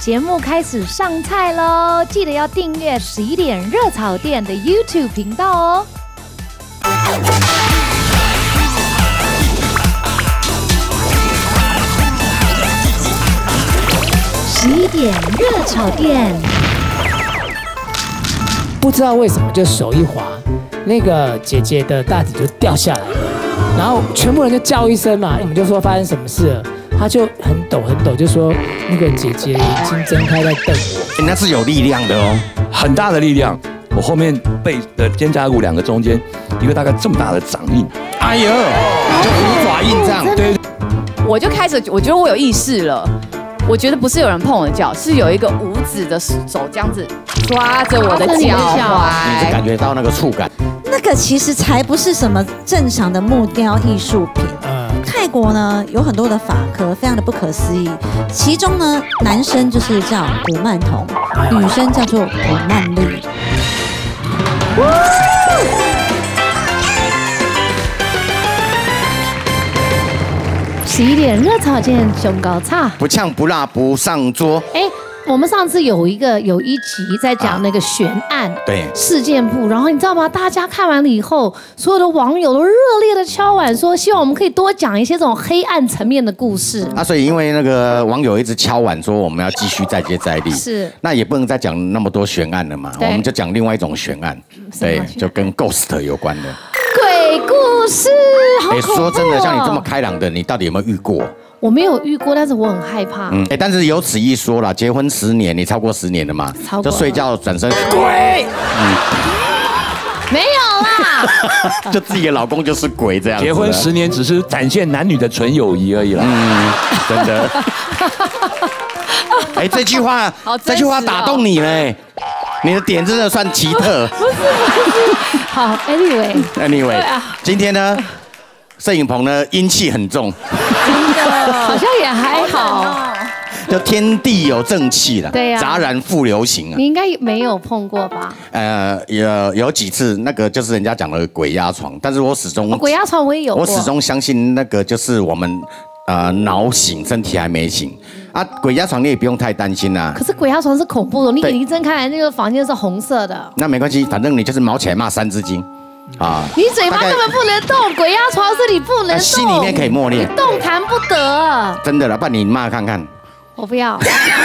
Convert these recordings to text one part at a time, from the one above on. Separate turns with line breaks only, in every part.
节目开始上菜喽，记得要订阅11点热炒店的 YouTube 频道哦。11点热炒店。
不知道为什么就手一滑，那个姐姐的大体就掉下来了，然后全部人就叫一声嘛，我们就说发生什么事了，她就很抖，就说那个姐姐眼睛睁开在瞪我，
那是有力量的哦，
很大的力量。我后面背的肩胛骨2个中间，一个大概这么大的掌印，
哎呦，就虎爪印这样。
对，
我就开始，我觉得我有意识了。我觉得不是有人碰我的脚，是有一个无指的手这样子抓着我的脚踝，
你是感觉到那个触感。
那个其实才不是什么正常的木雕艺术品。泰国呢有很多的法科，非常的不可思议。其中呢，男生就是叫古曼童，女生叫做古曼丽。
11点热炒店熊高差，
不呛不辣不上桌。
我们上次有一集在讲那个悬案，
对
事件簿，然后你知道吗？大家看完了以后，所有的网友都热烈的敲碗说，希望我们可以多讲一些这种黑暗层面的故事。
所以因为那个网友一直敲碗说我们要继续再接再厉，
是，
那也不能再讲那么多悬案了嘛，我们就讲另外一种悬案，对，就跟 ghost 有关的
鬼故事。好恐怖哦！
说真的，像你这么开朗的，你到底有没有遇过？
我没有遇过，但是我很害怕。
但是有此一说啦，结婚10年，你超过10年了嘛？
超过了。
就睡觉转身鬼，
没有啦，
就自己的老公就是鬼这样。
结婚10年只是展现男女的纯友谊而已啦。
真的。这句话打动你嘞，你的点真的算奇特。
不是。好 ，anyway，
今天呢？摄影棚呢阴气很重，
真的好像也还好，
就天地有正气了，
对呀，
杂然复流行啊。
你应该没有碰过吧？
有几次那个就是人家讲的鬼压床，但是我始终
鬼压床我也有过，
我始终相信那个就是我们脑醒，身体还没醒啊。鬼压床你也不用太担心啦。
可是鬼压床是恐怖的，你眼睛睁开来，那个房间是红色的。
那没关系，反正你就是毛起来骂3字经。
你嘴巴根本不能动，鬼压床是你不能动，
心里面可以默念，
你动弹不得。
真的了，不然你骂看看。
我不要。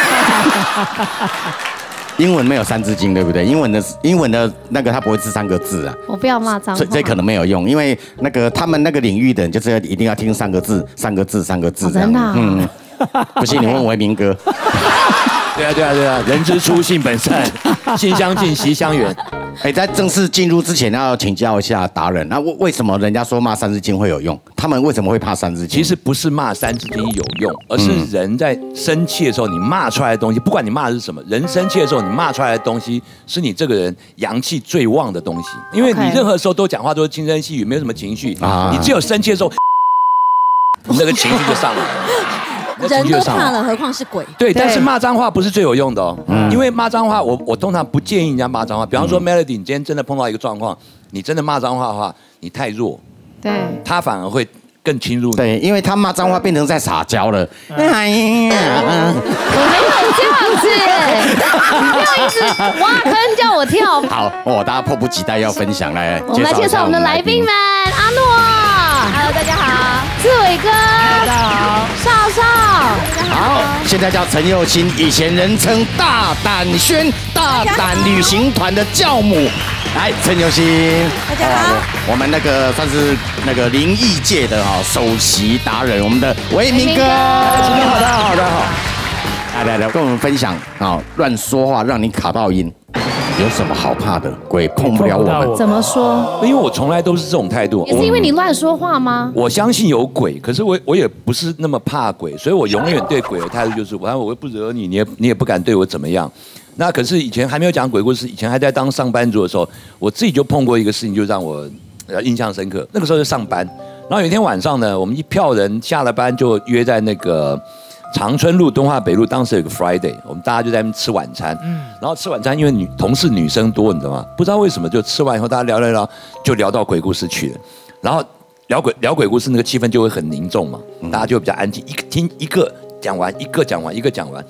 英文没有3字经，对不对？英文的那个它不会是3个字啊。
我不要骂脏话，
这可能没有用，因为那个他们那个领域的人就是一定要听3个字。真的。不信你问维明哥。
对啊，人之初性本善，性相近，习相远。
在正式进入之前，要请教一下达人，那为什么人家说骂3字经会有用？他们为什么会怕3字经？
其实不是骂3字经有用，而是人在生气的时候，你骂出来的东西，不管你骂的是什么，人生气的时候，你骂出来的东西，是你这个人阳气最旺的东西。因为你任何时候都讲话都是轻声细语，没有什么情绪，你只有生气的时候，那个情绪就上来了。
人都怕了，何况是鬼？
对，但是骂脏话不是最有用的哦。因为骂脏话，我通常不建议人家骂脏话。比方说 Melody， 你今天真的碰到一个状况，你真的骂脏话的话，你太弱，
对，
他反而会更侵入你。
对，因为他骂脏话变成在撒娇了。哎呀，
我没有这样子，你不要一直挖坑叫我跳。
好大家迫不及待要分享来。
我们来介绍我们的来宾们，阿诺
，Hello， 大家好，
志伟哥，大家好，少少。
好，现在叫陈佑欣，以前人称大胆轩大胆旅行团的教母。来，陈佑欣，
大家好。
我们那个算是那个灵异界的首席达人，我们的维明哥。
大家好，大家好。
来，跟我们分享乱说话让你卡到音，有什么好怕的？鬼碰不了我们。
怎么说？
因为我从来都是这种态度。
也是因为你乱说话吗？
我相信有鬼，可是我也不是那么怕鬼，所以我永远对鬼的态度就是，反正我又不惹你，你也不敢对我怎么样。那可是以前还没有讲鬼故事，以前还在当上班族的时候，我自己就碰过一个事情，就让我印象深刻。那个时候就上班，然后有一天晚上呢，我们一票人下了班就约在那个长春路、敦化北路，当时有个 Friday， 我们大家就在那边吃晚餐。然后吃晚餐，因为同事女生多，你知道吗？不知道为什么，就吃完以后大家聊，就聊到鬼故事去了。然后聊鬼故事，那个气氛就会很凝重嘛，大家就比较安静，听一个讲完，一个讲完。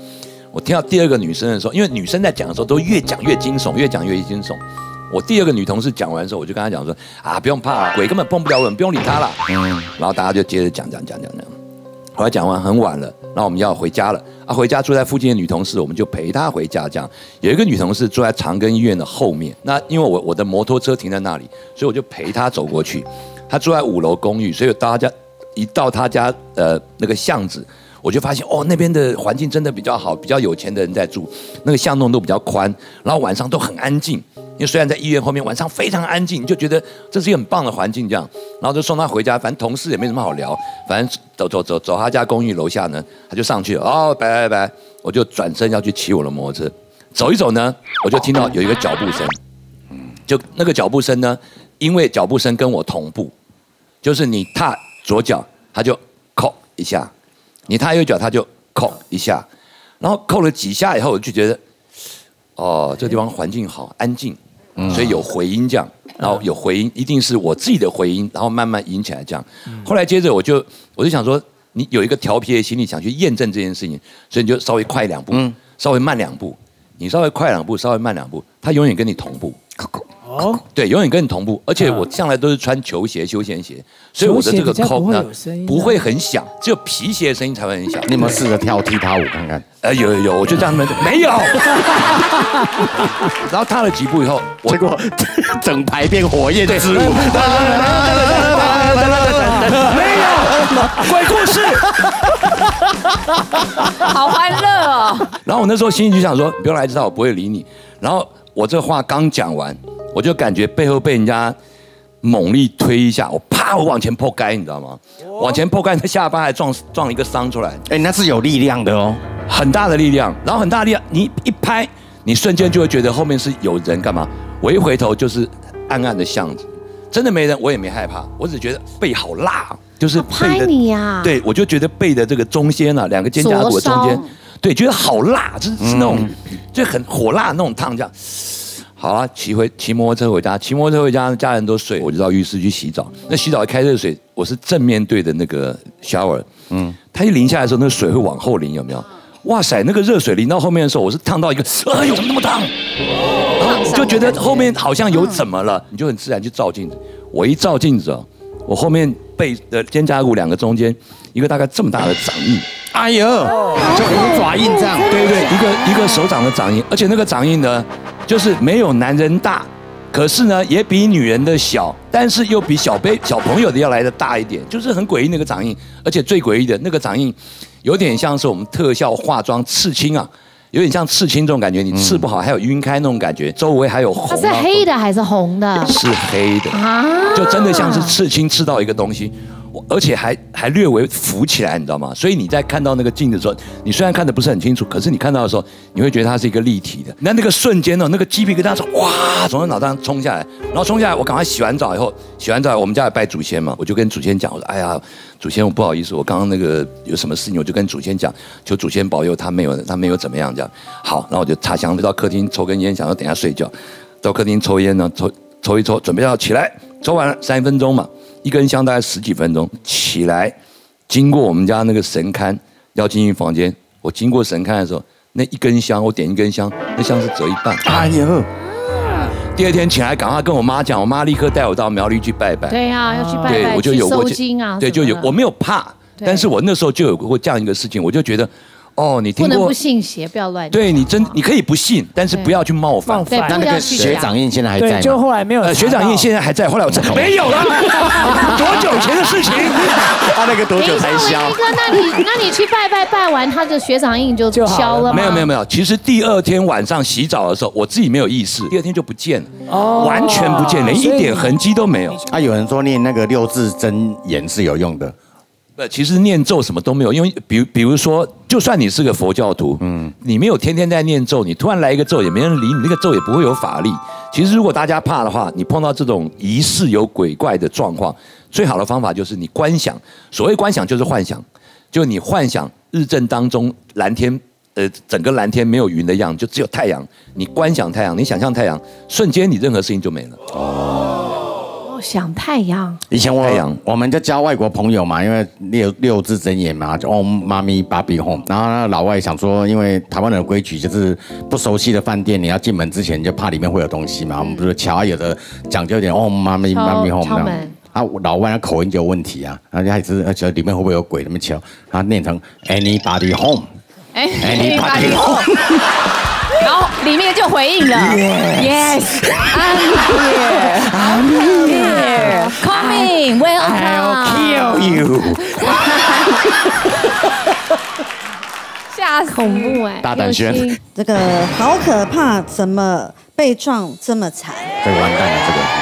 我听到第二个女生的时候，因为女生在讲的时候都越讲越惊悚，越讲越惊悚。我第二个女同事讲完的时候，我就跟她讲说啊，不用怕啦，鬼根本碰不了我们，不用理他啦。然后大家就接着讲。后来讲完很晚了，然后我们要回家了啊，回家住在附近的女同事，我们就陪她回家。这样有一个女同事住在长庚医院的后面，那因为我的摩托车停在那里，所以我就陪她走过去。她住在5楼公寓，所以一到她家那个巷子，我就发现那边的环境真的比较好，比较有钱的人在住，那个巷弄都比较宽，然后晚上都很安静。因为虽然在医院后面，晚上非常安静，你就觉得这是一个很棒的环境，这样，然后就送他回家。反正同事也没什么好聊，反正走他家公寓楼下呢，他就上去了。拜，我就转身要去骑我的摩托车，走一走呢，我就听到有一个脚步声，就那个脚步声呢，因为脚步声跟我同步，就是你踏左脚，他就扣一下，你踏右脚，他就扣一下，然后扣了几下以后，我就觉得，这地方环境好安静。所以有回音这样，然后有回音，一定是我自己的回音，然后慢慢引起来这样。后来接着我就想说，你有一个调皮的心理，想去验证这件事情，所以你就稍微快2步，稍微慢2步，你稍微快2步，稍微慢2步，它永远跟你同步。对，永远跟你同步，而且我向来都是穿球鞋、休闲鞋，所以我的这个扣呢不会很响，只有皮鞋的声音才会很响。
你有没有试着跳踢踏舞看看？
有，我就这样子没有。然后踏了几步以后，
结果整排变火焰之舞。没有鬼故事，
好欢乐哦。
然后我那时候心里就想说，不用来知道，我不会理你。然后我这话刚讲完，我就感觉背后被人家猛力推一下，我往前破盖，你知道吗？往前破盖，他下巴还撞了一个伤出来。
那是有力量的哦，
很大的力量。然后很大的力量，你一拍，你瞬间就会觉得后面是有人干嘛？我一回头就是暗暗的巷子，真的没人，我也没害怕，我只觉得背好辣，就是背的。
拍你呀！
对，我就觉得背的这个中间啊，2个肩胛骨的中间。对，觉得好辣，是那种，就很火辣那种烫这样。好啊，骑摩托车回家，家人都睡，我就到浴室去洗澡。那洗澡一开热水，我是正面对的那个 shower，它一淋下来的时候，那个水会往后淋，有没有？哇塞，那个热水淋到后面的时候，我是烫到一个，哎呦，怎么那么烫？然后就觉得后面好像有怎么了，你就很自然去照镜子。我一照镜子我后面背的肩胛骨2个中间，一个大概这么大的掌印。
哎呦，就5爪印这样。
对，一个手掌的掌印，而且那个掌印呢，就是没有男人大，可是呢也比女人的小，但是又比小朋友的要来的大一点，就是很诡异那个掌印。而且最诡异的那个掌印，有点像是我们特效化妆刺青啊，有点像刺青这种感觉，你刺不好还有晕开那种感觉，周围还有红。
它是黑的还是红的？
是黑的啊，就真的像是刺青刺到一个东西。而且还略微浮起来，你知道吗？所以你在看到那个镜子的时候，你虽然看得不是很清楚，可是你看到的时候，你会觉得它是一个立体的。那个瞬间那个鸡皮疙瘩哇，从脑袋上冲下来，然后冲下来，我赶快洗完澡以后，我们家有拜祖先嘛，我就跟祖先讲，我说，哎呀，祖先，我不好意思，我刚刚那个有什么事情，我就跟祖先讲，求祖先保佑他没有怎么样这样。好，然后我就插香到客厅抽根烟，想要等一下睡觉，到客厅抽烟呢，抽一抽，准备要起来，抽完了3分钟嘛。1根香大概10几分钟，起来，经过我们家那个神龛，要进去房间。我经过神龛的时候，那1根香，我点1根香，那香是折一半。
哎呦！
第2天起来，赶快跟我妈讲，我妈立刻带我到苗栗去拜拜。
对呀，要去拜拜，
对，我就有过
收金啊。
对，就有，我没有怕，但是我那时候就有过这样一个事情，我就觉得。你听过？
不能不信邪，不要乱讲。
对你可以不信，但是不要去冒犯。
那个学长印现在还在吗？
对，就后来没有。
学长印现在还在，后来我没有了，多久前的事情？
他那个多久才消？
那你去拜完，他的学长印就消了吗？
没有，其实第2天晚上洗澡的时候，我自己没有意识，第2天就不见了，完全不见，连一点痕迹都没有。
有人说念那个6字真言是有用的。
其实念咒什么都没有，因为比如说，就算你是个佛教徒，你没有天天在念咒，你突然来一个咒，也没人理你，那个咒也不会有法力。其实如果大家怕的话，你碰到这种疑似有鬼怪的状况，最好的方法就是你观想。所谓观想就是幻想，就你幻想日正当中蓝天，整个蓝天没有云的样，就只有太阳。你观想太阳，你想象太阳，瞬间你任何事情就没了。
想太阳。
以前我们就教外国朋友嘛，因为六字真言嘛，就妈咪巴比 home。然后那老外想说，因为台湾人的规矩就是不熟悉的饭店，你要进门之前就怕里面会有东西嘛。我们不是敲，有的讲究一点妈咪 home
敲门。
啊，老外口音就有问题啊，然后还是觉得里面会不会有鬼？那么敲，他念成 anybody home，anybody home。
然后里面就回应了 ，Yes, I'm here, coming, welcome.
I'll kill you.
吓死！
恐怖哎！
大胆轩，
这个好可怕，怎么被撞这么惨？
这个完蛋了，这个。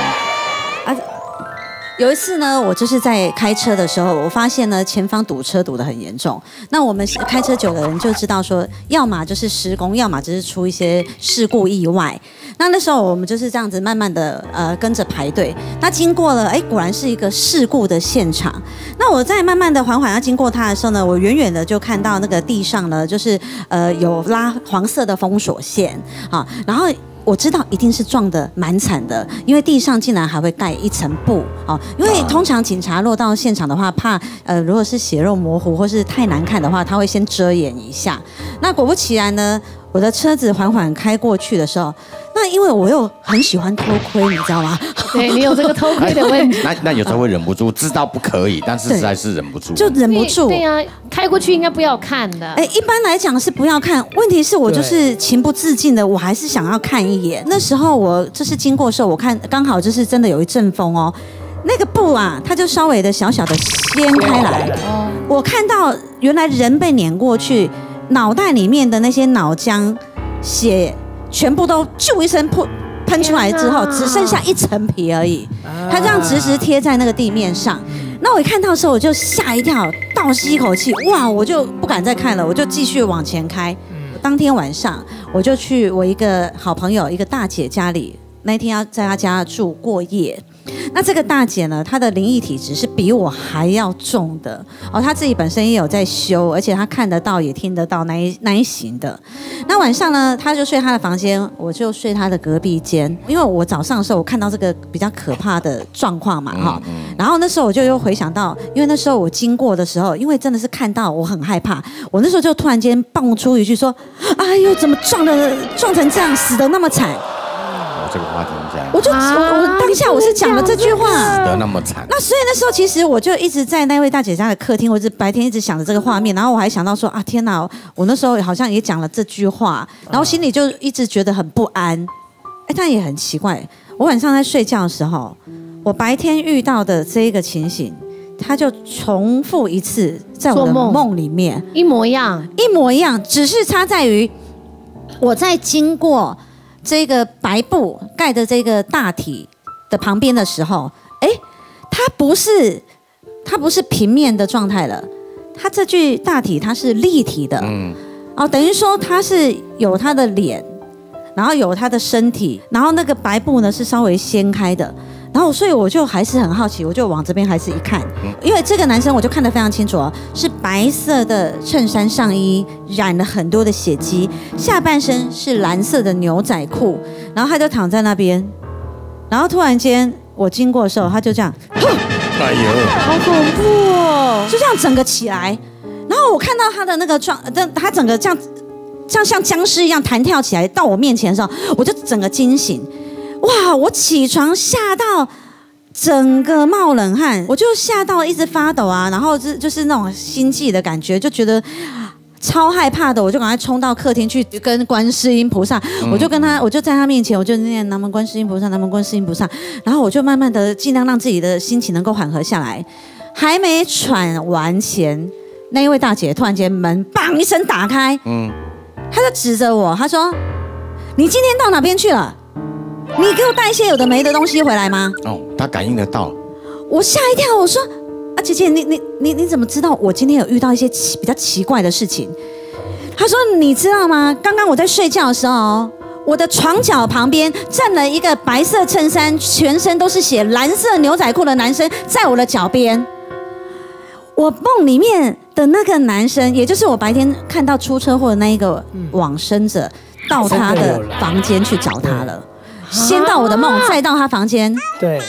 有一次呢，我就是在开车的时候，我发现呢前方堵车堵得很严重。那我们开车久的人就知道说，要么就是施工，要么就是出一些事故意外。那时候我们就是这样子慢慢的跟着排队。那经过了，果然是一个事故的现场。那我在慢慢的缓缓要经过它的时候呢，我远远的就看到那个地上呢，就是有拉黄色的封锁线啊，然后。我知道一定是撞得蛮惨的，因为地上竟然还会盖一层布哦。因为通常警察落到现场的话，怕如果是血肉模糊或是太难看的话，他会先遮掩一下。那果不其然呢，我的车子缓缓开过去的时候，那因为我又很喜欢偷窥，你知道吗？
对你有这个偷窥的问题。
那有时候会忍不住，知道不可以，但是实在是忍不住，
就忍不住。
对呀，开过去应该不要看的。
一般来讲是不要看，问题是我就是情不自禁的，我还是想要看一眼。那时候我就是经过的时候，我看刚好就是真的有一阵风哦，那个布啊，它就稍微的小小的掀开来，我看到原来人被碾过去，脑袋里面的那些脑浆、血全部都啾一声喷出来之后，只剩下一层皮而已，它这样直直贴在那个地面上。那我一看到的时候，我就吓一跳，倒吸一口气，哇！我就不敢再看了，我就继续往前开。当天晚上，我就去我一个好朋友，一个大姐家里，那一天要在她家住过夜。那这个大姐呢，她的灵异体质是比我还要重的哦，她自己本身也有在修，而且她看得到也听得到那一型的。那晚上呢，她就睡她的房间，我就睡她的隔壁间。因为我早上的时候我看到这个比较可怕的状况嘛哈，然后那时候我就又回想到，因为那时候我经过的时候，因为真的是看到我很害怕，我那时候就突然间蹦出一句说：“哎呦，怎么撞成这样，死得那么惨。”
这个话听起来，
我当下我是讲了这句话，
死得那么惨。
那所以那时候其实我就一直在那位大姐家的客厅，或者白天一直想着这个画面，然后我还想到说啊天哪，我那时候好像也讲了这句话，然后心里就一直觉得很不安。但也很奇怪，我晚上在睡觉的时候，我白天遇到的这一个情形，它就重复一次在我的梦里面，
一模一样，
只是差在于我在经过这个白布盖的这个大体的旁边的时候，它不是平面的状态了，它这具大体它是立体的，等于说它是有它的脸，然后有它的身体，然后那个白布呢是稍微掀开的。然后，所以我就还是很好奇，我就往这边还是一看，因为这个男生我就看得非常清楚哦，是白色的衬衫上衣，染了很多的血迹，下半身是蓝色的牛仔裤，然后他就躺在那边，然后突然间我经过的时候，他就这样，
哎呦，
好恐怖哦，
就这样整个起来，然后我看到他的那个他整个这样像僵尸一样弹跳起来到我面前的时候，我就整个惊醒。哇！我起床吓到整个冒冷汗，我就吓到一直发抖啊，然后就是那种心悸的感觉，就觉得超害怕的，我就赶快冲到客厅去跟观世音菩萨，我就在他面前，我就念南无观世音菩萨，南无观世音菩萨，然后我就慢慢的尽量让自己的心情能够缓和下来，还没喘完前，那一位大姐突然间门砰一声打开，她就指着我，她说：“你今天到哪边去了？你给我带一些有的没的东西回来吗？”
他感应得到。
我吓一跳，我说：“啊，姐姐，你怎么知道我今天有遇到一些比较奇怪的事情？”她说：“你知道吗？刚刚我在睡觉的时候，我的床角旁边站了一个白色衬衫、全身都是血、蓝色牛仔裤的男生，在我的脚边。我梦里面的那个男生，也就是我白天看到出车祸的那一个往生者，到他的房间去找他了。”先到我的梦，再到他房间。
对，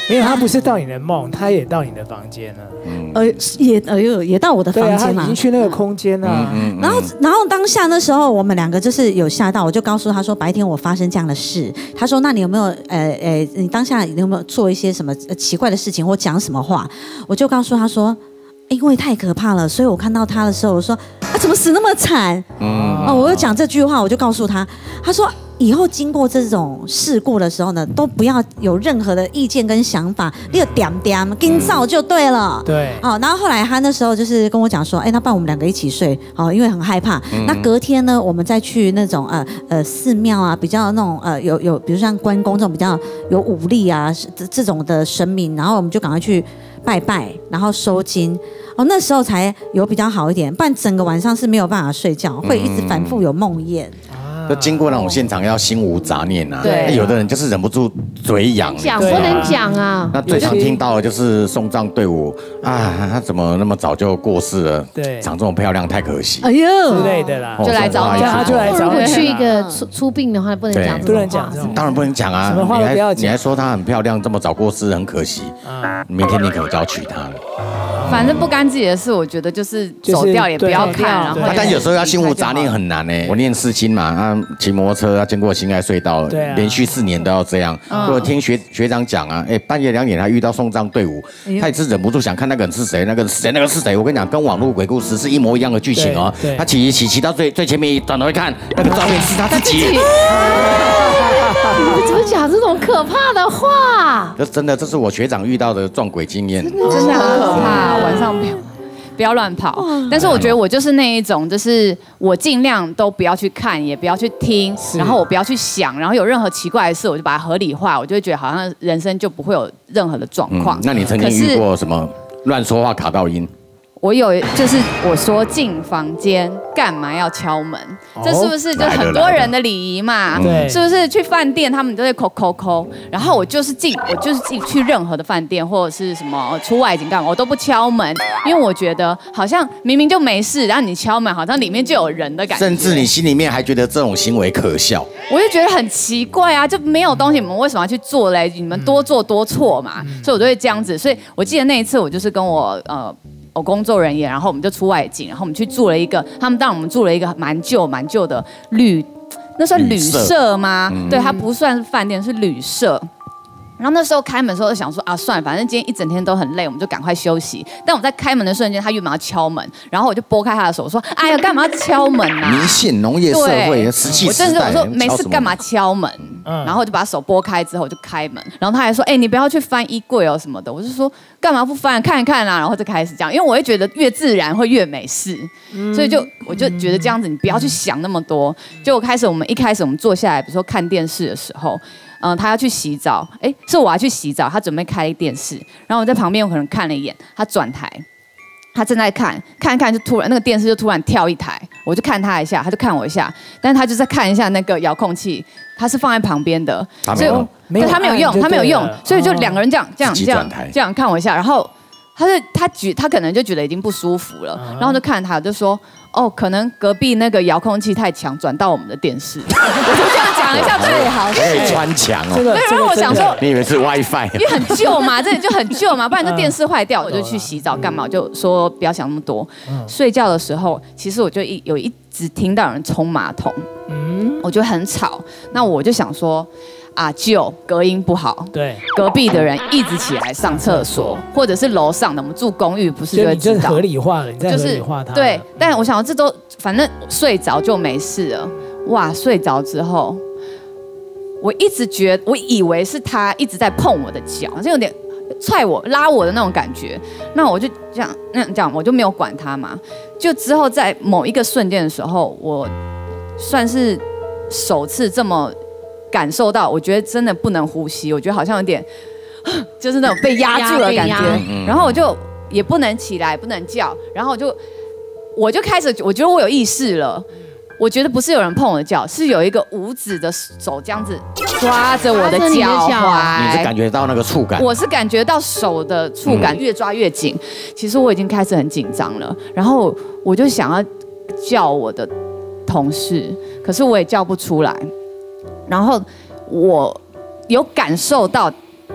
没有，他不是到你的梦，他也到你的房间了。
也到我的房
对啊，他
间嘛
已经。去那个空间了。
然后当下那时候我们两个就是有吓到，我就告诉他说白天我发生这样的事。他说那你有没有你当下你有没有做一些什么奇怪的事情或讲什么话？我就告诉他说。因为太可怕了，所以我看到他的时候，我说啊，怎么死那么惨？我就讲这句话，我就告诉他，他说以后经过这种事故的时候呢，都不要有任何的意见跟想法，你就点点跟照就对了。
对，
然后后来他那时候就是跟我讲说，那不然我们两个一起睡，因为很害怕。那隔天呢，我们再去那种寺庙啊，比较那种有比如像关公这种比较有武力啊这种的神明，然后我们就赶快去拜拜，然后收金。那时候才有比较好一点，不然整个晚上是没有办法睡觉，会一直反复有梦魇。
就经过那种现场要心无杂念啊，
对，
有的人就是忍不住嘴痒，
讲不能讲啊。
那最常听到的就是送葬队伍啊，他怎么那么早就过世了？
对，
长这么漂亮太可惜，
哎呦
之类的啦，
就来找你，
他就来找你。
如果去一个出殡的话，不能讲，
不能讲这种，
当然不能讲啊，
什么话都不要讲。
你还说她很漂亮，这么早过世很可惜，明天你可能就要娶她了。
反正不干自己的事，我觉得就是走掉也不要看，然后。
但有时候要心无杂念很难呢。我念世青嘛，骑摩托车要经过辛亥隧道，连续4年都要这样。我听学长讲啊，半夜2点他遇到送葬队伍，他也是忍不住想看那个人是谁，那个是谁，那个是谁。我跟你讲，跟网络鬼故事是一模一样的剧情哦。他骑到最前面，转头一看，那个照片是他自己。
你们怎么讲这种可怕的话？
真的，这是我学长遇到的撞鬼经验，
真的很可怕。晚上不要乱跑。但是我觉得我就是那一种，就是我尽量都不要去看，也不要去听，然后我不要去想，然后有任何奇怪的事，我就把它合理化，我就会觉得好像人生就不会有任何的状况。
那你曾经遇过什么乱说话卡到音？
我有，就是我说进房间干嘛要敲门？这是不是就很多人的礼仪嘛？
对，
是不是去饭店他们都会扣？然后我就是进去任何的饭店或者是什么出外景干嘛，我都不敲门，因为我觉得好像明明就没事，然后你敲门，好像里面就有人的感觉。
甚至你心里面还觉得这种行为可笑。
我就觉得很奇怪啊，就没有东西，你们为什么要去做嘞？你们多做多错嘛，所以我就会这样子。所以我记得那一次，我就是跟我工作人员，然后我们就出外景，然后我们去住了一个，他们带我们住了一个蛮旧的那算旅社吗？对，它不算是饭店，是旅社。然后那时候开门的时候就想说啊，算了，反正今天一整天都很累，我们就赶快休息。但我在开门的瞬间，他原本要敲门，然后我就拨开他的手，说：“哎呀，干嘛要敲门啊？
迷信农业社会石器时代，
我说没事，干嘛敲门？然后我就把手拨开之后，我就开门。然后他还说：你不要去翻衣柜哦什么的。我就说干嘛不翻？看一看啊。然后就开始这样，因为我会觉得越自然会越美式，所以我就觉得这样子，你不要去想那么多。就我们一开始我们坐下来，比如说看电视的时候。他要去洗澡，是我要去洗澡，他准备开电视，然后我在旁边，我可能看了一眼，他转台，他正在看一看，就突然那个电视就突然跳一台，我就看他一下，他就看我一下，但是他就在看一下那个遥控器，他是放在旁边的，所以他没有用，所以就两个人这样看我一下，然后他可能就觉得已经不舒服了，然后就看他就说。可能隔壁那个遥控器太强，转到我们的电视。我就这样讲一下，最好
可以穿墙哦。
对，然后我想说，
你以为是 WiFi？
因为很旧嘛，这里就很旧嘛，不然这电视坏掉，我就去洗澡干嘛？我就说不要想那么多。睡觉的时候，其实我就一直听到有人冲马桶，我觉得很吵。那我就想说。旧隔音不好，
对，
隔壁的人一直起来上厕所，或者是楼上的，我们住公寓不是就会知道，
你这合理化了，你在合理化它。
对，但我想这都反正睡着就没事了。哇，睡着之后，我以为是他一直在碰我的脚，好像有点踹我、拉我的那种感觉。那我就这样，我就没有管他嘛。就之后在某一个瞬间的时候，我算是首次这么。感受到，我觉得真的不能呼吸，我觉得好像有点，就是那种被压住的感觉。然后我就也不能起来，不能叫，然后我就开始，我觉得我有意识了。我觉得不是有人碰我的脚，是有一个无指的手这样子抓着我的脚踝。
你是感觉到那个触感？
我是感觉到手的触感越抓越紧。其实我已经开始很紧张了，然后我就想要叫我的同事，可是我也叫不出来。然后我有感受到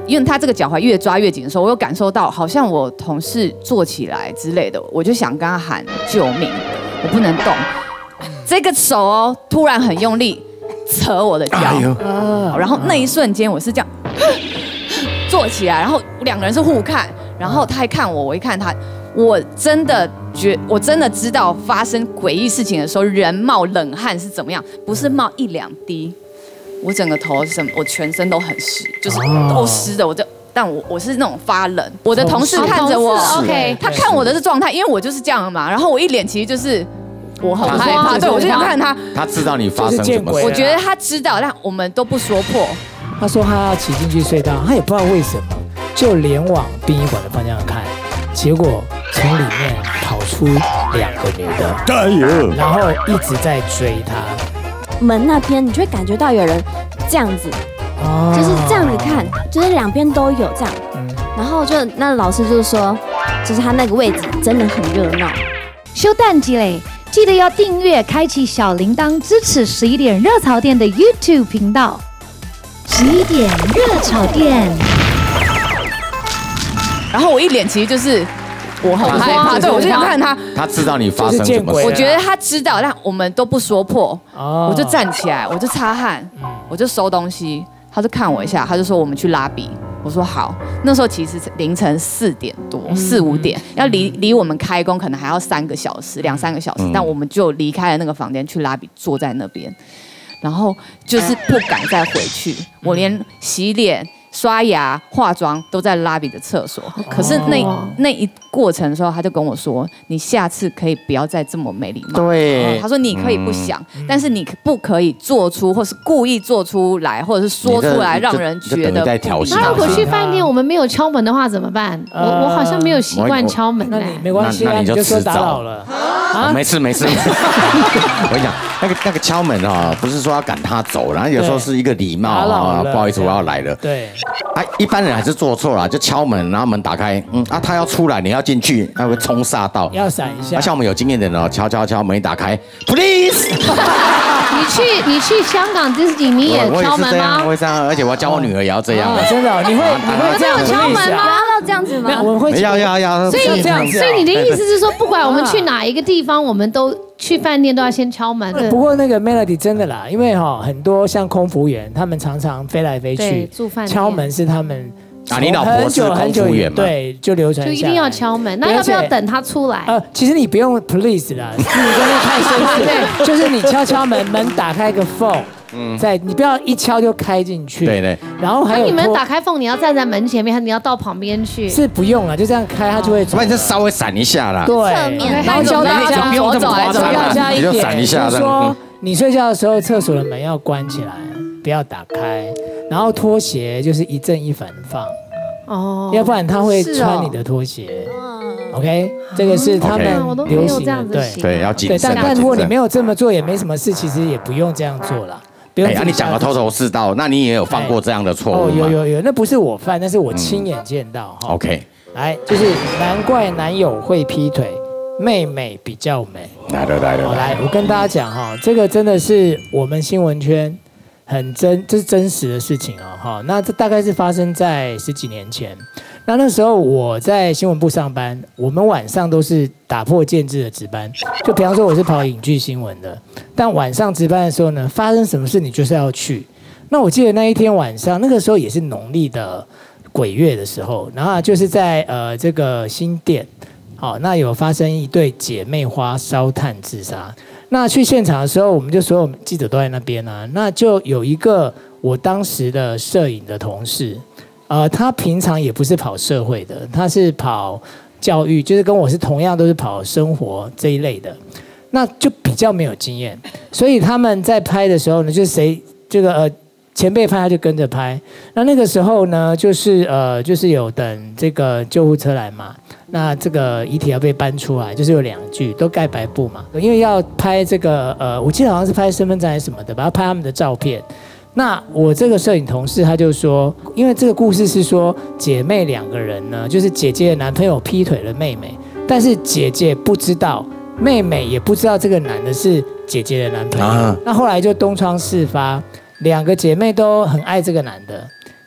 因为他这个脚踝越抓越紧的时候，我有感受到好像我同事坐起来之类的，我就想跟他喊救命，我不能动。这个手哦，突然很用力扯我的脚，然后那一瞬间我是这样坐起来，然后两个人是互看，然后他一看我，我一看他，我真的知道发生诡异事情的时候，人冒冷汗是怎么样，不是冒1、2滴，我整个头我全身都很湿，就是都湿的，但我是那种发冷。我的同事看着我 ，OK， 他看我的是状态，因为我就是这样嘛，然后我一脸其实就是我很害怕，对我就想看他，
他知道你发生什么事，
我觉得他知道，但我们都不说破。
他说他要骑进去隧道，他也不知道为什么，就连往殡仪馆的方向看，结果从里面跑出2个女的，然后一直在追他。
门那边你就会感觉到有人这样子，就是这样子看，就是两边都有这样。然后就那老师就说，就是他那个位置真的很热闹。
休蛋鸡嘞，记得要订阅、开启小铃铛，支持11点热炒店的 YouTube 频道。11点热炒店。
然后我一脸其实就是我很害怕，对我就想看他。
他知道你发生什么事，
我觉得他知道，但我们都不说破。我就站起来，我就擦汗，我就收东西。他就看我一下，他就说我们去拉比。我说好。那时候其实凌晨4点多，4、5点，要离我们开工可能还要3个小时，2、3个小时。但我们就离开了那个房间，去拉比坐在那边，然后就是不敢再回去。我连洗脸、刷牙、化妆都在拉比的厕所。可是那一过程的时候，他就跟我说：“你下次可以不要再这么没礼貌。”
对，
他说：“你可以不想，但是你不可以做出，或是故意做出来，或者是说出来，让人觉得。”
那如果去饭店我们没有敲门的话怎么办？我好像没有习惯敲门。
那你没关系，那你就说打扰了。
没事。我跟你讲，那个敲门啊，不是说要赶他走，然后有时候是一个礼貌啊，不好意思，我要来了。
对。
一般人还是做错了，就敲门，然后门打开，他要出来，你要进去，他会冲煞到，
要闪一下。
像我们有经验的人哦，敲门一打开 ，please。
你去香港迪士尼你也敲门吗？
我也这样，而且我教我女儿也要这样。
真的，你会这样
敲门吗？
要这样子吗？
我会
要。
所以你的意思是说，不管我们去哪一个地方，我们都去饭店都要先敲门。
不过那个 Melody 真的啦，因为很多像空服员，他们常常飞来飞去，敲门是他们。
你老婆是空服员嘛？
对，就流传下来，
就一定要敲门。那要不要等他出来？
其实你不用 please 啦，你真的太绅士。就是你敲门，门打开个缝，你不要一敲就开进去。
对。
然后还有，
你们打开缝，你要站在门前面，还是你要到旁边去？
是不用了，就这样开，它就会。
不然就稍微闪一下啦。
对，
然后教大家
不用这么夸张啦，你就闪一下。
说你睡觉的时候，厕所的门要关起来，不要打开。然后拖鞋就是一正一反放。要不然他会穿你的拖鞋。OK， 这个是他们流行的，
对，要谨慎。
但如果你没有这么做，也没什么事，其实也不用这样做了。
你讲的头头是道，那你也有犯过这样的错误吗？
有，那不是我犯，那是我亲眼见到。
OK，
来，就是难怪男友会劈腿，妹妹比较美。
来，
我跟大家讲这个真的是我们新闻圈。这是真实的事情那这大概是发生在10几年前。那时候我在新闻部上班，我们晚上都是打破建制的值班。就比方说我是跑影剧新闻的，但晚上值班的时候呢，发生什么事你就是要去。那我记得那一天晚上，那个时候也是农历的鬼月的时候，然后就是在这个新店，那有发生一对姐妹花烧炭自杀。那去现场的时候，我们就所有记者都在那边啊。那就有一个我当时的摄影的同事，他平常也不是跑社会的，他是跑教育，就是跟我是同样都是跑生活这一类的，那就比较没有经验。所以他们在拍的时候呢，就是前辈拍他就跟着拍。那个时候呢，就是有等这个救护车来嘛。那这个遗体要被搬出来，就是有2具都盖白布嘛，因为要拍这个我记得好像是拍身份证还是什么的吧，要拍他们的照片。那我这个摄影同事他就说，因为这个故事是说姐妹2个人呢，就是姐姐的男朋友劈腿了妹妹，但是姐姐不知道，妹妹也不知道这个男的是姐姐的男朋友。那后来就东窗事发，2个姐妹都很爱这个男的。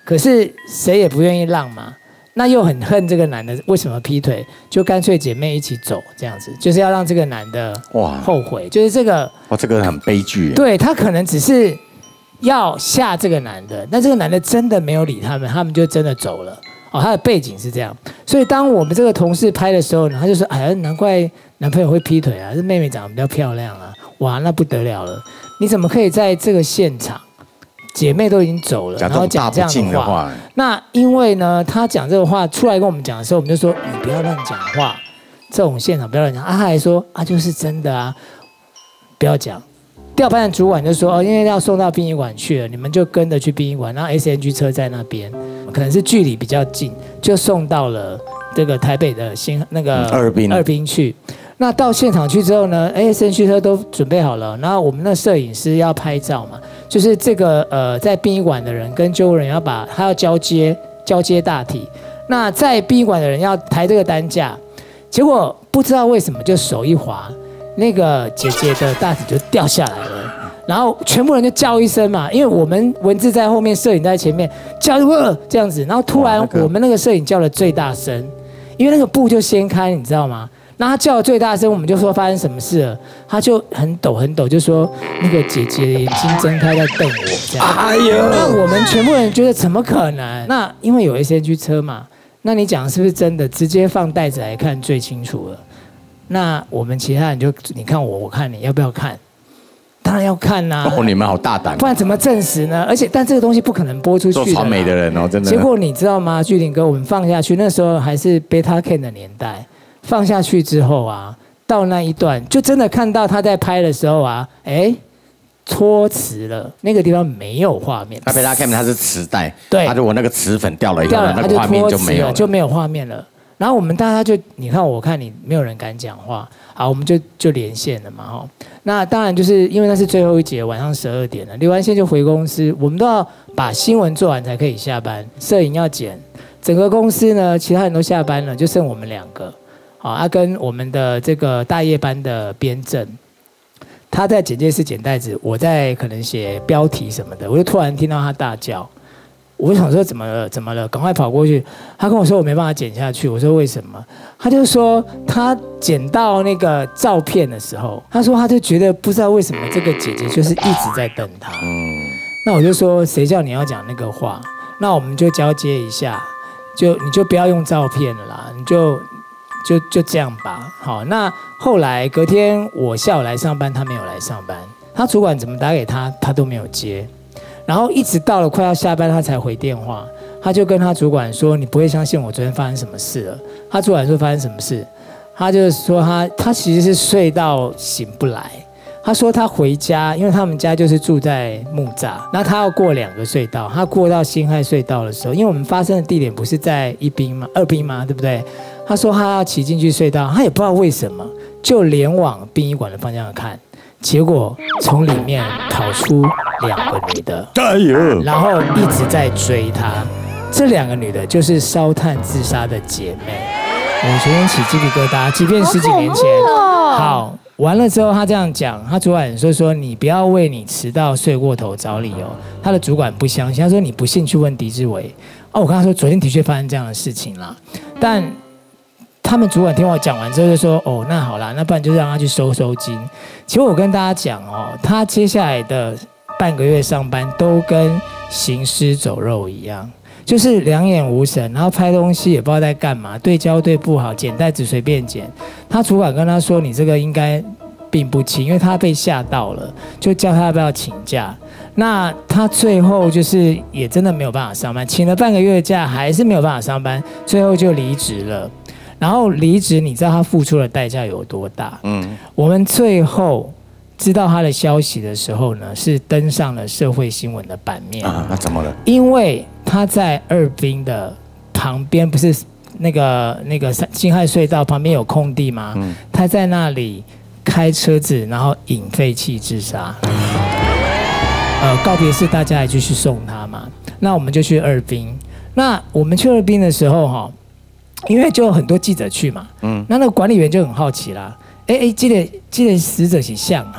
可是谁也不愿意让嘛。那又很恨这个男的为什么劈腿，就干脆姐妹一起走这样子，就是要让这个男的后悔，就是这个
这个很悲剧。
对，他可能只是要吓这个男的，但这个男的真的没有理他们，他们就真的走了。他的背景是这样，所以当我们这个同事拍的时候呢，他就说：“哎呀，难怪男朋友会劈腿啊，这妹妹长得比较漂亮啊，哇，那不得了了！你怎么可以在这个现场？”姐妹都已经走了，然后讲这样的话。那因为呢，他讲这个话出来跟我们讲的时候，我们就说你不要乱讲话，这种现场不要乱讲。他还说就是真的啊，不要讲。调班的主管就说因为要送到殡仪馆去了，你们就跟着去殡仪馆，然后 SNG 车在那边，可能是距离比较近，就送到了这个台北的二滨去。那到现场去之后呢，SNG 车都准备好了，然后我们的摄影师要拍照嘛，就是这个在殡仪馆的人跟救护人他要交接大体，那在殡仪馆的人要抬这个担架，结果不知道为什么就手一滑，那个姐姐的大体就掉下来了，然后全部人就叫一声嘛，因为我们文字在后面，摄影在前面叫这样子，然后突然我们那个摄影叫了最大声，因为那个布就掀开，你知道吗？那他叫的最大声，我们就说发生什么事了，他就很抖，就说那个姐姐眼睛睁开在瞪我这样。哎呦！那我们全部人觉得怎么可能？那因为有 SNG 车嘛，那你讲是不是真的？直接放袋子来看最清楚了。那我们其他人就你看我看你，要不要看？当然要看啦！
你们好大胆，
不然怎么证实呢？但这个东西不可能播出去的。
做传媒的人真的。
结果你知道吗？巨林哥，我们放下去，那时候还是 Betacam 的年代。放下去之后到那一段就真的看到他在拍的时候脱磁了，那个地方没有画面。
他被他看他是磁带，
对，
他如果那个磁粉掉了以后，那个画面就没有了，
就没有画面了。然后我们大家就你看我看你，没有人敢讲话，好，我们就连线了嘛那当然就是因为那是最后一节，晚上12点了，连完线就回公司，我们都要把新闻做完才可以下班，摄影要剪，整个公司呢其他人都下班了，就剩我们2个。跟我们的这个大夜班的编正，他在简介室剪带子，我在可能写标题什么的，我就突然听到他大叫，我就想说怎么了，赶快跑过去。他跟我说我没办法剪下去，我说为什么？他就说他剪到那个照片的时候，他说他就觉得不知道为什么这个姐姐就是一直在瞪他。那我就说谁叫你要讲那个话？那我们就交接一下，你就不要用照片了啦，你就这样吧。好，那后来隔天我下午来上班，他没有来上班，他主管怎么打给他，他都没有接，然后一直到了快要下班，他才回电话。他就跟他主管说：“你不会相信我昨天发生什么事了。”他主管说：“发生什么事？”他就说他其实是睡到醒不来。他说他回家，因为他们家就是住在木栅，那他要过2个隧道，他过到辛亥隧道的时候，因为我们发生的地点不是在二滨嘛，对不对？他说他要骑进去隧道，他也不知道为什么，就连往殡仪馆的方向看，结果从里面跑出2个女的，然后一直在追他。这2个女的就是烧炭自杀的姐妹，我昨天起鸡皮疙瘩，即便10几年前。好，完了之后他这样讲，他主管说你不要为你迟到睡过头找理由。他的主管不相信，他说你不信去问狄志伟。我跟他说昨天的确发生这样的事情啦，但他们主管听我讲完之后就说那好啦，那不然就让他去收金。其实我跟大家讲他接下来的半个月上班都跟行尸走肉一样，就是两眼无神，然后拍东西也不知道在干嘛，对焦对不好，剪带子随便剪。他主管跟他说你这个应该并不轻，因为他被吓到了，就叫他要不要请假。那他最后就是也真的没有办法上班，请了半个月的假还是没有办法上班，最后就离职了。然后离职，你知道他付出的代价有多大？我们最后知道他的消息的时候呢，是登上了社会新闻的版面。
那怎么了？
因为他在二滨的旁边，不是那个辛亥隧道旁边有空地吗？他在那里开车子，然后引废气自杀。告别式大家也就去送他嘛，那我们就去二滨。那我们去二滨的时候因为就有很多记者去嘛，那个管理员就很好奇啦，这个死者是像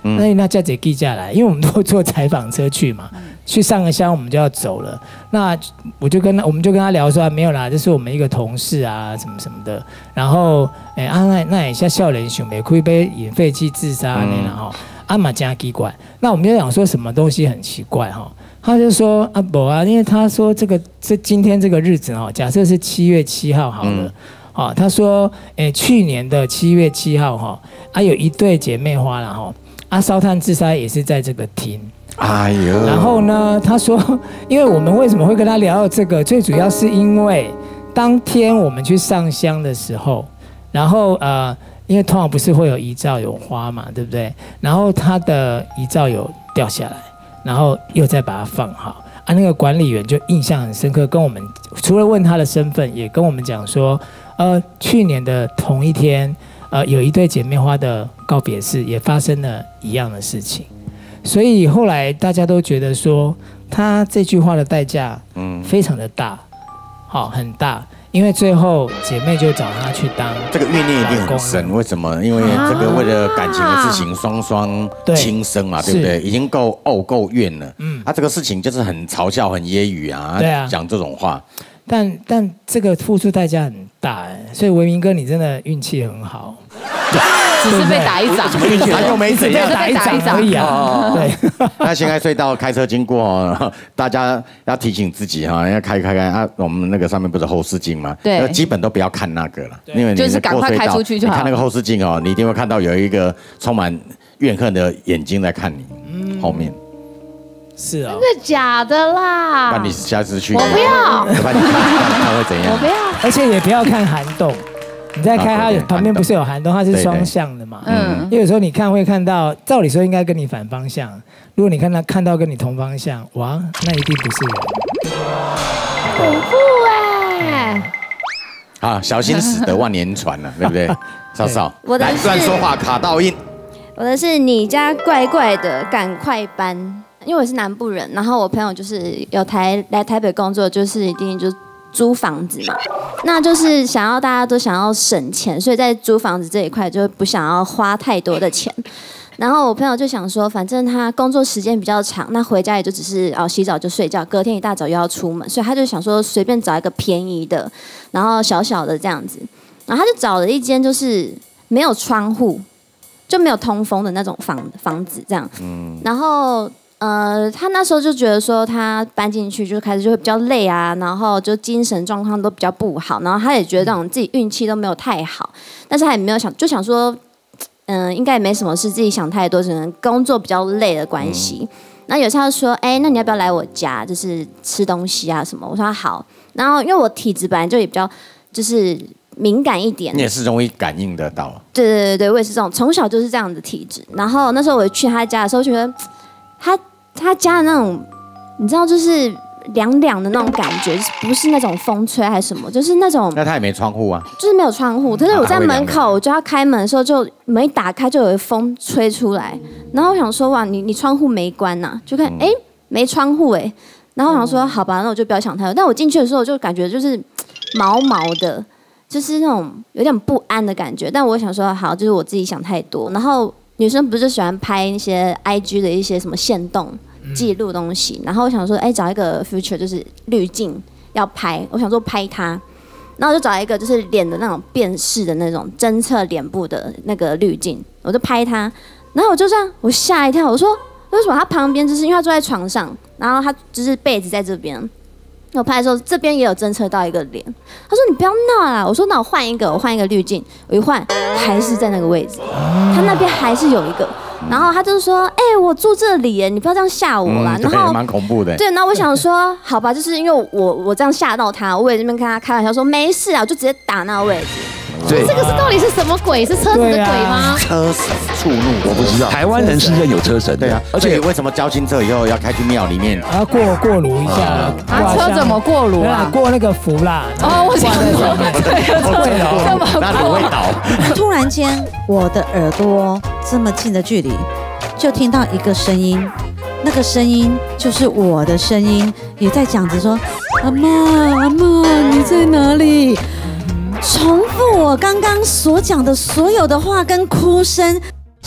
那叫姐记下来，因为我们都坐采访车去嘛，去上个香我们就要走了。那我们就跟他聊说，没有啦，这是我们一个同事啊，什么什么的。然后那也像少年想袂开被引废气自杀呢，然后嘛真奇怪。那我们就想说什么东西很奇怪哈。他就说不啊，因为他说今天这个日子哈，假设是7月7号好了，他说去年的7月7号哈，有一对姐妹花了哈，烧炭自杀也是在这个厅。哎呦！然后呢，他说，因为我们为什么会跟他聊到这个，最主要是因为当天我们去上香的时候，然后因为通常不是会有遗照有花嘛，对不对？然后他的遗照有掉下来，然后又再把它放好。那个管理员就印象很深刻，跟我们除了问他的身份，也跟我们讲说，去年的同一天，有一对姐妹花的告别式也发生了一样的事情。所以后来大家都觉得说，他这句话的代价，非常的大，很大，因为最后姐妹就找他去当
这个怨念一定很深，为什么？因为这个为了感情的事情，双双轻生嘛，对不对？已经够怨了，这个事情就是很嘲笑、很揶揄啊，讲这种话。
但这个付出代价很大，所以维明哥你真的运气很好。
只是被打一掌，
他又没怎样，
打一掌而已啊。对，
那辛亥隧道开车经过，大家要提醒自己哈，要开啊。我们那个上面不是后视镜吗？
对，
基本都不要看那个了，因为你
就是赶快开出去就好。
你看那个后视镜哦，你一定会看到有一个充满怨恨的眼睛在看你后面。
是啊，
真的假的啦？
那你下次去，
我不要，
看会怎样？
我不要，
而且也不要看涵洞。你在开它旁边不是有涵洞，它是双向的嘛？因为有时候你会看到，照理说应该跟你反方向，如果你看到跟你同方向，哇，那一定不是人。
恐怖哎！
好，小心驶得万年船了，对不对？少少，来乱说话卡到音。
我的是你家怪怪的，赶快搬。因为我是南部人，然后我朋友就是有来台北工作，就是一定就租房子嘛，那就是大家都想要省钱，所以在租房子这一块就不想要花太多的钱。然后我朋友就想说，反正他工作时间比较长，那回家也就只是洗澡就睡觉，隔天一大早又要出门，所以他就想说随便找一个便宜的，然后小小的这样子，然后他就找了一间就是没有窗户，就没有通风的那种房子这样，然后。他那时候就觉得说，他搬进去就开始就会比较累啊，然后就精神状况都比较不好，然后他也觉得那种自己运气都没有太好，但是他也没有就想说，应该也没什么事，自己想太多，只能工作比较累的关系。然后有时候他就说，那你要不要来我家，就是吃东西啊什么？我说好。然后因为我体质本来就也比较就是敏感一点，
你也是容易感应得到。
对，我也是这种，从小就是这样的体质。然后那时候我去他家的时候，觉得他家的那种，你知道，就是凉凉的那种感觉，不是那种风吹还是什么，就是那种。
那他也没窗户啊？
就是没有窗户，可是我在门口，我就要开门的时候，就门一打开就有风吹出来，然后我想说，哇，你窗户没关呐？就看，没窗户哎，然后我想说，好吧，那我就不要想太多。但我进去的时候，就感觉就是毛毛的，就是那种有点不安的感觉。但我想说，好，就是我自己想太多，然后。女生不是就喜欢拍一些 IG 的一些什么限动记录东西，然后我想说，找一个 future 就是滤镜要拍，我想说拍它，然后我就找一个就是脸的那种辨识的那种侦测脸部的那个滤镜，我就拍它，然后我就这样，我吓一跳，我说为什么他旁边就是因为他坐在床上，然后他就是被子在这边。我拍的时候，这边也有侦测到一个脸。他说：“你不要闹啦！”我说：“那我换一个滤镜。”我一换，还是在那个位置，他那边还是有一个。然后他就说：“我住这里耶，你不要这样吓我啦。”然后
蛮恐怖的。
对，然后我想说，好吧，就是因为我这样吓到他，我也这边跟他开玩笑说没事啊，我就直接打那个位置。
这个到底是什么鬼？是车子的鬼吗？
车神触怒，
我不知道。台湾人是认有车神，
对啊。而且为什么交新车以后要开去庙里面？
要过炉一下。
车怎么过炉啊？
过那个符啦。
我想
说，那炉会倒。
突然间，我的耳朵这么近的距离，就听到一个声音，那个声音就是我的声音，也在讲着说：“阿嬷，你在哪里？”重复我刚刚所讲的所有的话跟哭声，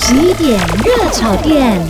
11点热炒店。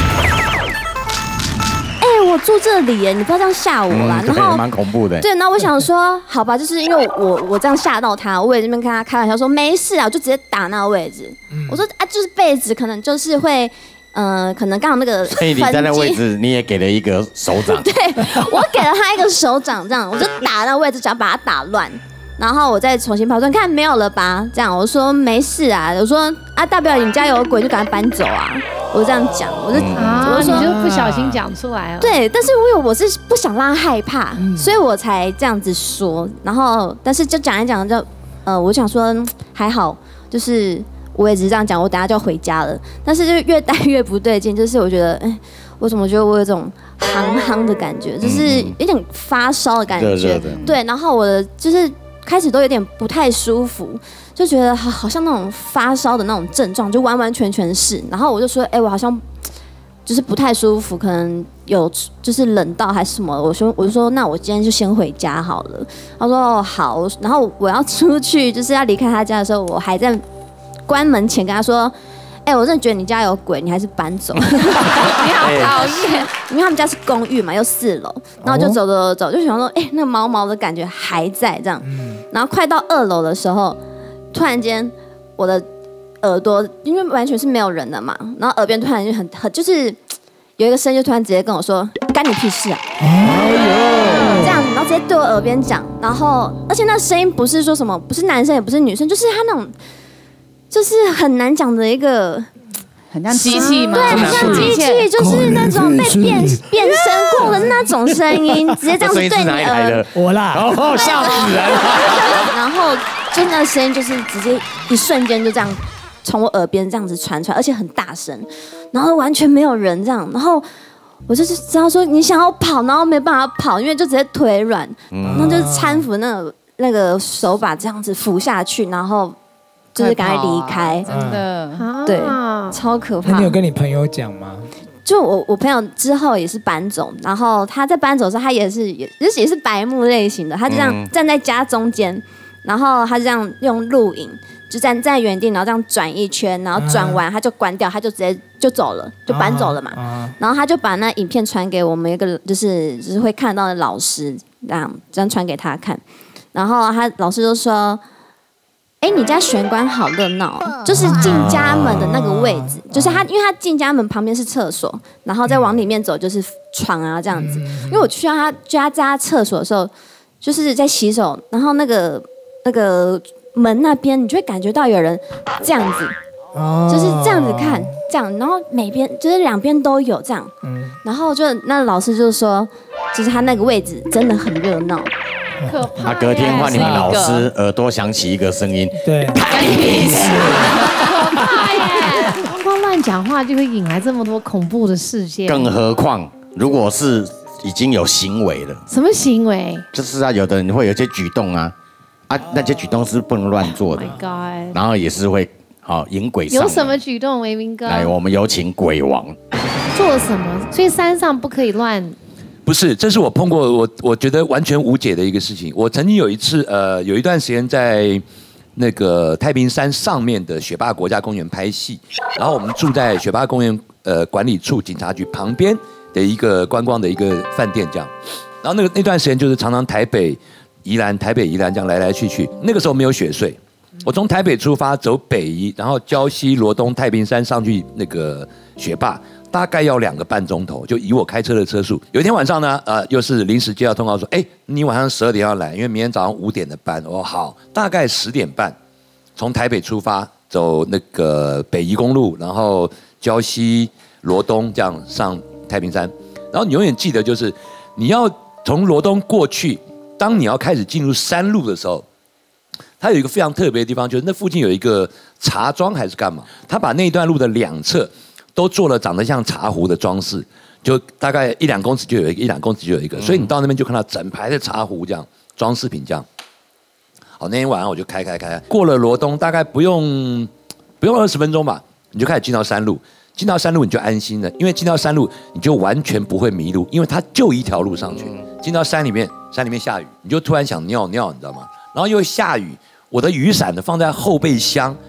我住这里耶，你不要这样吓我啦。然后
蛮恐怖的。
对，那我想说，好吧，就是因为我这样吓到他，我也这边跟他开玩笑说没事啊，我就直接打那个位置。我说啊，就是被子可能就是会，可能刚好那个。所
以你在那位置，你也给了一个手掌。
对，我给了他一个手掌，这样我就打那位置，想把它打乱。然后我再重新跑，说你看没有了吧？这样我说没事啊，我说啊，大不了你家有鬼就赶快搬走啊。我这样讲，我就说
你就不小心讲出来了。
对，但是我是不想让他害怕，所以我才这样子说。然后，但是就讲一讲，我想说还好，就是我也只是这样讲，我等下就要回家了。但是就越带越不对劲，就是我觉得，我怎么觉得我有种夯的感觉，就是有点发烧的感觉。
热的。
对，然后我的就是开始都有点不太舒服。就觉得好像那种发烧的那种症状，就完完全全是。然后我就说，我好像就是不太舒服，可能有就是冷到还是什么。我就说，那我今天就先回家好了。他说哦好。然后我要出去，就是要离开他家的时候，我还在关门前跟他说，我真的觉得你家有鬼，你还是搬走。你好讨厌，因为他们家是公寓嘛，又4楼，然后就走，就想说，那个毛毛的感觉还在这样。然后快到2楼的时候。突然间，我的耳朵因为完全是没有人的嘛，然后耳边突然就很就是有一个声音，就突然直接跟我说：“干你屁事啊！”这样，然后直接对我耳边讲，然后而且那声音不是说什么，不是男生也不是女生，就是他那种，就是很难讲的一个。
很像机器吗？
对，很像机器，就是那种被变声过的那种声音，直接这样子对你耳。
我啦，
吓死人了。
然后就那声音就是直接一瞬间就这样从我耳边这样子传出来，而且很大声，然后完全没有人这样，然后我就是知道说你想要跑，然后没办法跑，因为就直接腿软，然后就搀扶那个手把这样子扶下去，然后。就是赶快离开，
真的，
对，超可怕。
那你有跟你朋友讲吗？
就我朋友之后也是搬走，然后他在搬走的时候，他也是白目类型的，他就这样站在家中间，然后他就这样用录影，就站在原地，然后这样转一圈，然后转完他就关掉，他就直接就走了，就搬走了嘛。然后他就把那影片传给我们一个就是会看到的老师，这样传给他看，然后老师就说。你家玄关好热闹，就是进家门的那个位置，就是因为他进家门旁边是厕所，然后再往里面走就是床啊这样子。因为我去他家厕所的时候，就是在洗手，然后那个门那边，你就会感觉到有人这样子，就是这样子看，这样，然后每边就是两边都有这样，然后就那老师就说，就是他那个位置真的很热闹。
可怕！
隔天换你们老师耳朵响起一个声音，
对，
干你屁事！
可怕耶！光乱讲话就会引来这么多恐怖的事件，
更何况如果是已经有行为了，
什么行为？
就是有的人会有些举动那些举动是不能乱做的，
Oh my God
然后也是会引鬼上。
有什么举动，维明哥？
来，我们有请鬼王
做什么？所以山上不可以乱。
不是，这是我碰过我觉得完全无解的一个事情。我曾经有一次有一段时间在那个太平山上面的雪霸国家公园拍戏，然后我们住在雪霸公园管理处警察局旁边的一个观光的一个饭店这样。然后那段时间就是常常台北宜兰这样来来去去。那个时候没有雪隧，我从台北出发走北宜，然后礁溪、罗东、太平山上去那个雪霸。大概要2个半钟头，就以我开车的车速。有一天晚上呢，又是临时接到通告说，你晚上12点要来，因为明天早上5点的班。好，大概10点半从台北出发，走那个北宜公路，然后礁溪、罗东这样上太平山。然后你永远记得，就是你要从罗东过去，当你要开始进入山路的时候，它有一个非常特别的地方，就是那附近有一个茶庄还是干嘛，他把那段路的2侧。都做了长得像茶壶的装饰，就大概1-2公尺就有一个，1-2公尺就有一个，所以你到那边就看到整排的茶壶这样装饰品这样。好，那天晚上我就开，过了罗东，大概不用20分钟吧，你就开始进到山路。进到山路你就安心了，因为进到山路你就完全不会迷路，因为它就一条路上去。进到山里面下雨，你就突然想尿，你知道吗？然后又下雨，我的雨伞呢放在后备箱。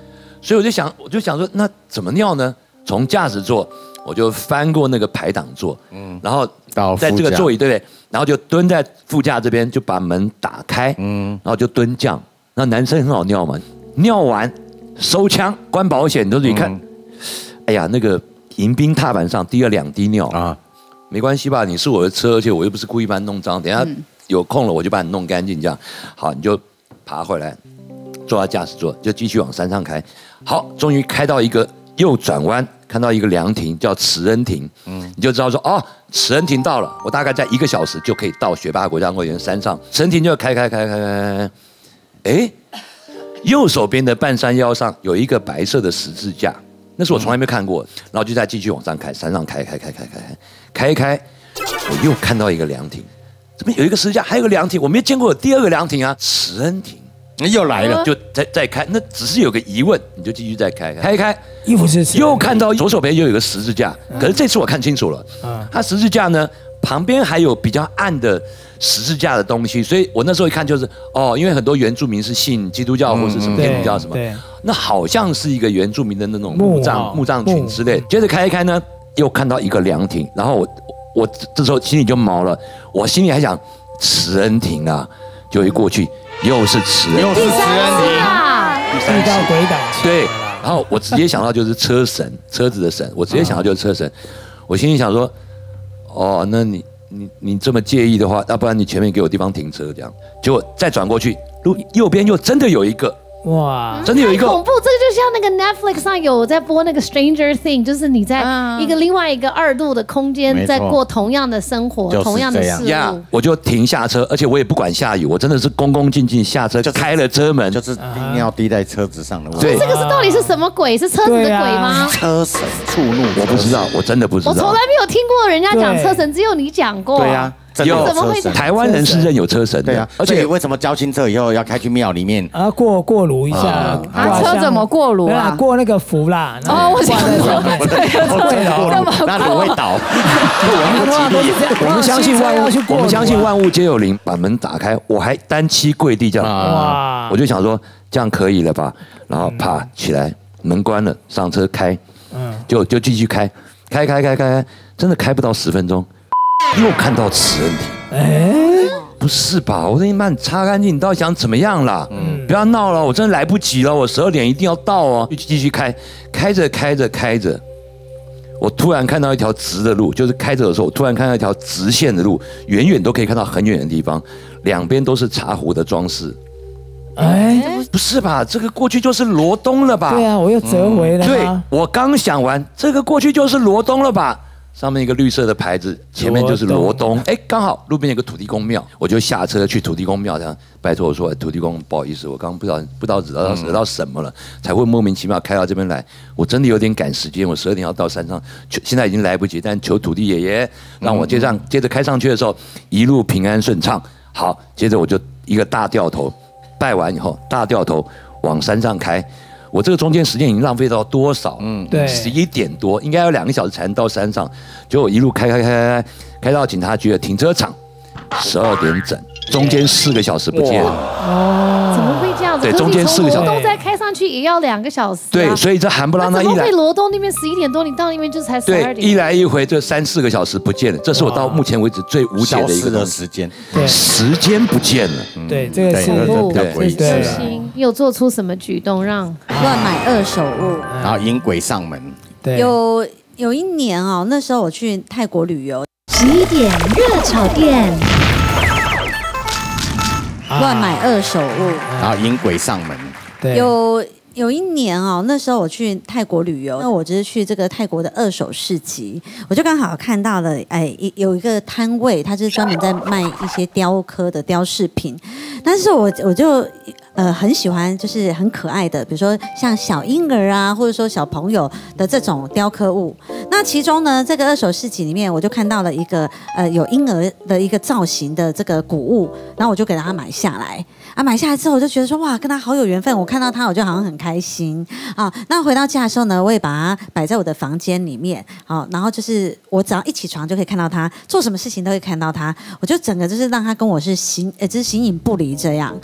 所以我就想说，那怎么尿呢？从驾驶座我就翻过那个排挡座，然后在这个座椅对不对？然后就蹲在副驾这边，就把门打开，然后就蹲降。那男生很好尿嘛，尿完收枪关保险，都是你看，哎呀，那个迎宾踏板上滴了2滴尿啊，没关系吧？你是我的车，而且我又不是故意把你弄脏，等一下有空了我就把你弄干净，这样好，你就爬回来，坐到驾驶座，就继续往山上开。好，终于开到一个右转弯，看到一个凉亭，叫慈恩亭，你就知道说哦，慈恩亭到了，我大概在1个小时就可以到雪霸国家公园山上。慈恩亭就开，哎，右手边的半山腰上有一个白色的十字架，那是我从来没看过，然后就再继续往上开，山上开，我又看到一个凉亭，这边有一个十字架，还有个凉亭，我没见过有第2个凉亭啊，慈恩亭。
又来了，
就再开，那只是有个疑问，你就继续再开，
衣服是
又看到左手边又有个十字架，可是这次我看清楚了，它十字架呢旁边还有比较暗的十字架的东西，所以我那时候一看就是哦，因为很多原住民是信基督教或是什么天主教什么，那好像是一个原住民的那种墓葬群之类。接着开呢，又看到一个凉亭，然后我这时候心里就毛了，我心里还想慈恩亭啊，就一过去。又是慈恩亭，
遇到鬼挡墙。
对，然后我直接想到就是车神，车子的神，我直接想到就是车神。我心里想说，哦，那你这么介意的话，要不然你前面给我地方停车这样。结果再转过去，路右边又真的有一个。哇，真的有一个
恐怖，这个就像那个 Netflix 上有在播那个 Stranger Things， 就是你在另外一个2度的空间，在过同样的生活，同样的事物。
我就停下车，而且我也不管下雨，我真的是恭恭敬敬下车，就开了车门，
就是尿滴在车子上的。
对，这个是到底是什么鬼？是车子的鬼吗？
车神触怒，
我不知道，我真的不知道。
我从来没有听过人家讲车神，只有你讲过。
对呀。
有台湾人是认有车神的，
对啊，而且为什么交清车以后要开去庙里面
过炉一下？
车怎么过炉啊？
过那个符啦。
哦，我想说，
那炉会倒。
我们相信万物皆有灵，把门打开，我还单膝跪地这样，哇！我就想说这样可以了吧？然后啪起来，门关了，上车开，就继续开，真的开不到10分钟。又看到慈恩亭，不是吧？我说你把你擦干净，你到底想怎么样啦？不要闹了，我真的来不及了，我12点一定要到哦。继续开着，我突然看到一条直的路，就是开着的时候，我突然看到一条直线的路，远远都可以看到很远的地方，两边都是茶壶的装饰。不是吧？这个过去就是罗东了吧？
对啊，我又折回了。
对，我刚想完，这个过去就是罗东了吧？上面一个绿色的牌子，前面就是罗东。刚好路边有个土地公庙，我就下车去土地公庙，这样拜托我说，土地公不好意思，我刚刚不知道惹到什么了，才会莫名其妙开到这边来。我真的有点赶时间，我12点要到山上，现在已经来不及，但求土地爷爷让我接着开上去的时候，一路平安顺畅。好，接着我就一个大掉头，拜完以后大掉头往山上开。我这个中间时间已经浪费到多少？
对
，11点多，应该要2个小时才能到山上。结果一路开到警察局的停车场，12点整，中间4个小时不见了。
怎么会这样子？
对，中间4个小时。
罗东再开上去也要2个小时。
对，所以这韩不拉那一来，
怎么会罗东那边11点多，你到那边就才12点？
对，一来一回这3、4个小时不见了，这是我到目前为止最无解的一个
时间。
对，
时间不见了。
对，这个是
比较诡异。
对，你有做出什么举动让
乱买2手物，
然后引鬼上门？
对，
有一年哦，那时候我去泰国旅游
，11点热炒店，
乱买2手物，
然后引鬼上门。
对，
有一年哦，那时候我去泰国旅游，那我就是去这个泰国的2手市集，我就刚好看到了，有一个摊位，它就是专门在卖一些雕刻的雕饰品，但是我就很喜欢，就是很可爱的，比如说像小婴儿啊，或者说小朋友的这种雕刻物。那其中呢，这个2手市集里面，我就看到了一个有婴儿的一个造型的这个古物，然后我就给他买下来。买下来之后，我就觉得说哇，跟他好有缘分。我看到他，我就好像很开心啊。那回到家的时候呢，我也把它摆在我的房间里面。好，然后就是我只要一起床就可以看到他，做什么事情都会看到他。我就整个就是让他跟我是形影不离这样。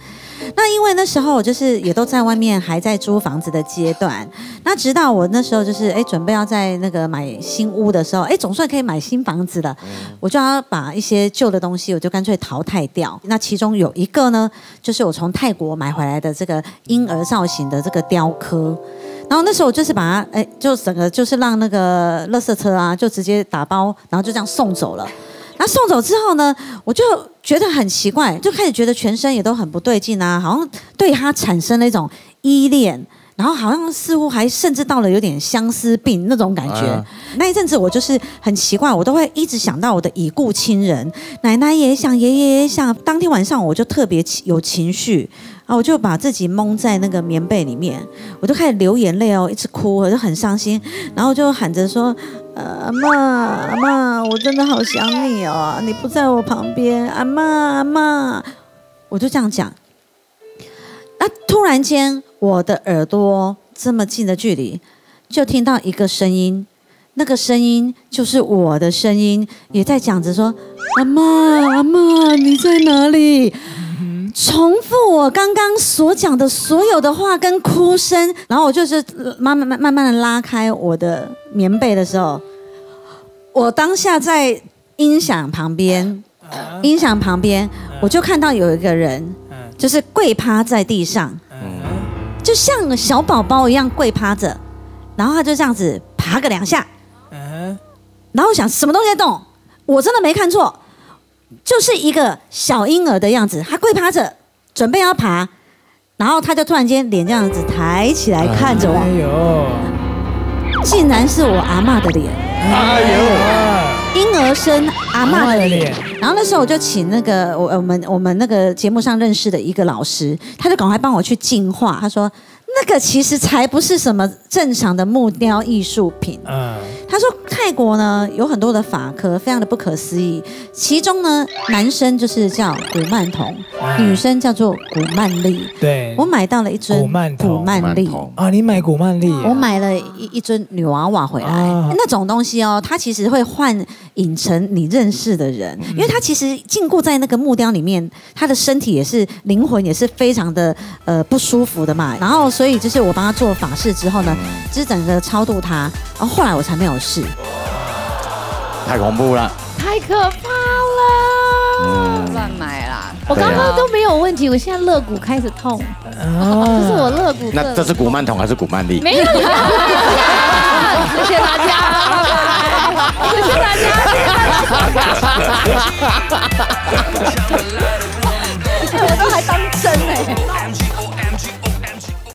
那因为那时候我就是也都在外面还在租房子的阶段，那直到我那时候就是准备要在那个买新屋的时候，总算可以买新房子了，我就要把一些旧的东西我就干脆淘汰掉。那其中有一个呢，就是我从泰国买回来的这个婴儿造型的这个雕刻。然后那时候我就是把它，就整个就是让那个垃圾车啊，就直接打包，然后就这样送走了。那送走之后呢，我就觉得很奇怪，就开始觉得全身也都很不对劲啊，好像对它产生了一种依恋，然后好像似乎还甚至到了有点相思病那种感觉。那一阵子我就是很奇怪，我都会一直想到我的已故亲人，奶奶也想，爷爷也想。当天晚上我就特别有情绪。我就把自己蒙在那个棉被里面，我就开始流眼泪一直哭，我就很伤心，然后就喊着说：“阿嬷，阿嬷，我真的好想你哦，你不在我旁边，阿嬷，阿嬷。”我就这样讲。那突然间，我的耳朵这么近的距离，就听到一个声音，那个声音就是我的声音，也在讲着说：“阿嬷，阿嬷，你在哪里？”重复我刚刚所讲的所有的话跟哭声，然后我就是慢慢的拉开我的棉被的时候，我当下在音响旁边，我就看到有一个人，就是跪趴在地上，就像小宝宝一样跪趴着，然后他就这样子爬个2下，然后我想什么东西在动，我真的没看错。就是一个小婴儿的样子，他跪趴着，准备要爬，然后他就突然间脸这样子抬起来看着我，竟然是我阿嬷的脸，婴儿生阿嬷的脸。然后那时候我就请那个我们那个节目上认识的一个老师，他就赶快帮我去净化，他说那个其实才不是什么正常的木雕艺术品。他说泰国呢有很多的法科，非常的不可思议。其中呢，男生就是叫古曼童，女生叫做古曼丽。对，我买到了一尊古曼丽。
你买古曼丽？
我买了一尊女娃娃回来。那种东西它其实会幻影成你认识的人，因为它其实禁锢在那个木雕里面，他的身体也是灵魂也是非常的不舒服的嘛。然后所以就是我帮他做法事之后呢，就是整个超度他，然后后来我才没有事。
太恐怖了，
太可怕了！
乱买啦！
我刚刚都没有问题，我现在肋骨开始痛。这是我肋骨。
那这是古曼童还是古曼丽？
没有。谢谢大家。